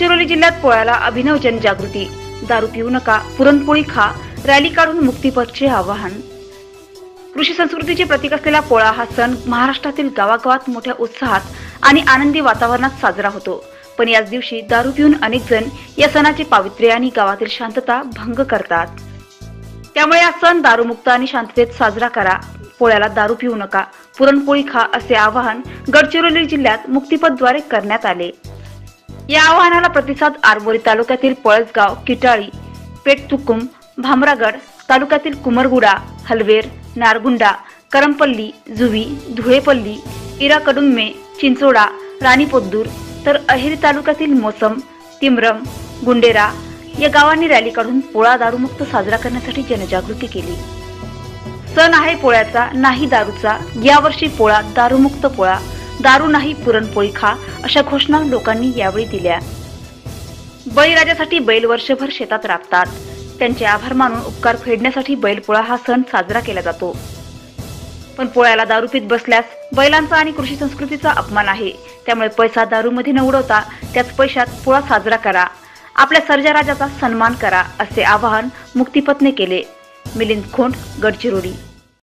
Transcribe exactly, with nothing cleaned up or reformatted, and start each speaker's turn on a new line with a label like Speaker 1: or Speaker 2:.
Speaker 1: गडचिरोली जिल्ह्यात पोळ्याला अभिनव जनजागृती। दारू पिऊ नका, पुरणपोळी खा, रॅली काढून मुक्तिपथचे आवाहन। कृषी संस्कृतीचे प्रतीक असलेला पोळा हा सण महाराष्ट्रातील गावागावात मोठ्या उत्साहात आणि आनंदी वातावरणात साजरा होतो। पण याच दिवशी दारू पिऊन अनेक जण या सणाचे पावित्र्य आणि गावातील शांतता भंग करतात। त्यामुळे हा सण दारूमुक्त आणि शांततेत साजरा करा। पोळ्याला दारू पिऊ नका, पुरणपोळी खा असे आवाहन गडचिरोली जिल्ह्यात मुक्तिपथद्वारे करण्यात आले। या आवाहनाला प्रतिसाद आरमोरी तालुक्यातील पळसगाव, किटाळी, पेठतुकुम, भामरागड तालुक्यातील कुमरगुडा, हलवेर, नारगुंडा, करमपल्ली, जुवी, धुळेपल्ली, इराकडुम्मे, चिंचोडा, राणीपोद्दूर तर अहेरी तालुक्यातील मोसम, तिमरम, गुंडेरा या गावांनी रॅली काढून पोळा दारूमुक्त साजरा करण्यासाठी जनजागृती केली। सण आहे पोळ्याचा, नाही दारूचा। यावर्षी पोळा दारूमुक्त पोळा, दारू नाही पुरणपोळी खा अशा घोषणा लोकांनी यावेळी दिल्या। बळीराजासाठी बैल वर्षभर शेतात राबतात। त्यांचे आभार मानून उपकार फेडण्यासाठी बैलपोळा हा सण साजरा केला जातो। पण पोळ्याला दारू पीत बसल्यास बैलांचा आणि कृषी संस्कृतीचा अपमान आहे। त्यामुळे पैसा दारूमध्ये न उडवता त्याच पैशात पोळा साजरा करा, आपल्या सर्जाराजाचा सन्मान करा असे आवाहन मुक्तिपथने केले। मिलिंद खोंड, गडचिरोली।